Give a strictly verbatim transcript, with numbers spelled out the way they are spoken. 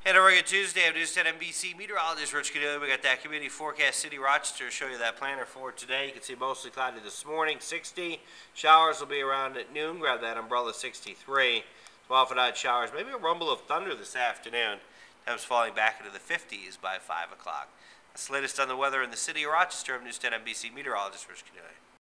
And a regular Tuesday, I'm News ten N B C Meteorologist Rich Caniglia. We got that community forecast, City of Rochester. Show you that planner for today. You can see mostly cloudy this morning, sixty. Showers will be around at noon. Grab that umbrella, sixty-three. twelve and odd showers. Maybe a rumble of thunder this afternoon. Temps falling back into the fifties by five o'clock. That's the latest on the weather in the City of Rochester. I'm News ten N B C Meteorologist Rich Caniglia.